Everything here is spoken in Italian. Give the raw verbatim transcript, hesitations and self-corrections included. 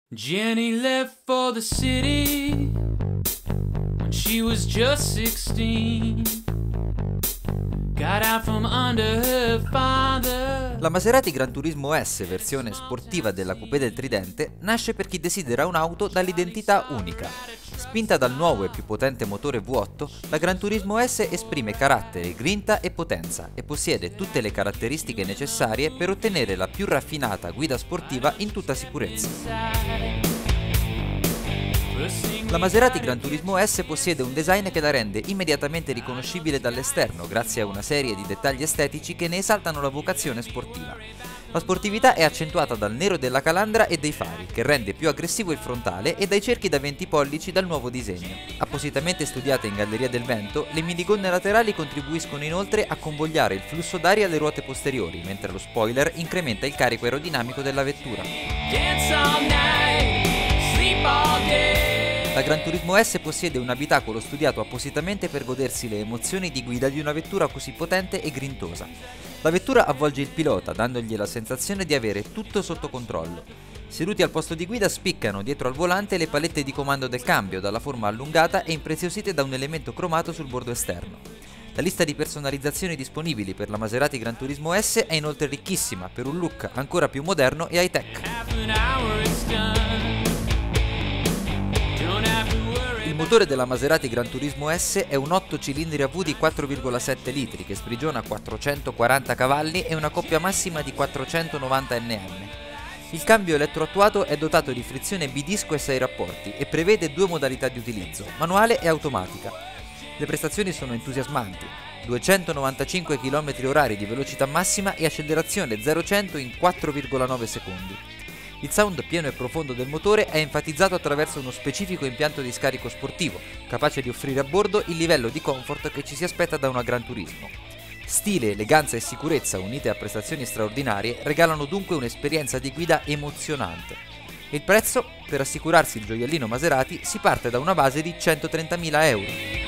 Jenny left for the city when she was just sixteen. Got out from under her father. La Maserati Gran Turismo S, versione sportiva della Coupé del Tridente, nasce per chi desidera un'auto dall'identità unica. Spinta dal nuovo e più potente motore V otto, la Gran Turismo S esprime carattere, grinta e potenza e possiede tutte le caratteristiche necessarie per ottenere la più raffinata guida sportiva in tutta sicurezza. La Maserati Gran Turismo S possiede un design che la rende immediatamente riconoscibile dall'esterno grazie a una serie di dettagli estetici che ne esaltano la vocazione sportiva. La sportività è accentuata dal nero della calandra e dei fari, che rende più aggressivo il frontale, e dai cerchi da venti pollici dal nuovo disegno. Appositamente studiate in galleria del vento, le minigonne laterali contribuiscono inoltre a convogliare il flusso d'aria alle ruote posteriori, mentre lo spoiler incrementa il carico aerodinamico della vettura. La Gran Turismo S possiede un abitacolo studiato appositamente per godersi le emozioni di guida di una vettura così potente e grintosa. La vettura avvolge il pilota, dandogli la sensazione di avere tutto sotto controllo. Seduti al posto di guida spiccano dietro al volante le palette di comando del cambio, dalla forma allungata e impreziosite da un elemento cromato sul bordo esterno. La lista di personalizzazioni disponibili per la Maserati Gran Turismo S è inoltre ricchissima, per un look ancora più moderno e high-tech. Il motore della Maserati Gran Turismo S è un otto cilindri a V di quattro virgola sette litri che sprigiona quattrocentoquaranta cavalli e una coppia massima di quattrocentonovanta newton metri. Il cambio elettroattuato è dotato di frizione bidisco e sei rapporti e prevede due modalità di utilizzo, manuale e automatica. Le prestazioni sono entusiasmanti: duecentonovantacinque chilometri orari di velocità massima e accelerazione zero a cento in quattro virgola nove secondi. Il sound pieno e profondo del motore è enfatizzato attraverso uno specifico impianto di scarico sportivo, capace di offrire a bordo il livello di comfort che ci si aspetta da una Gran Turismo. Stile, eleganza e sicurezza unite a prestazioni straordinarie regalano dunque un'esperienza di guida emozionante. Il prezzo? Per assicurarsi il gioiellino Maserati si parte da una base di centotrentamila euro.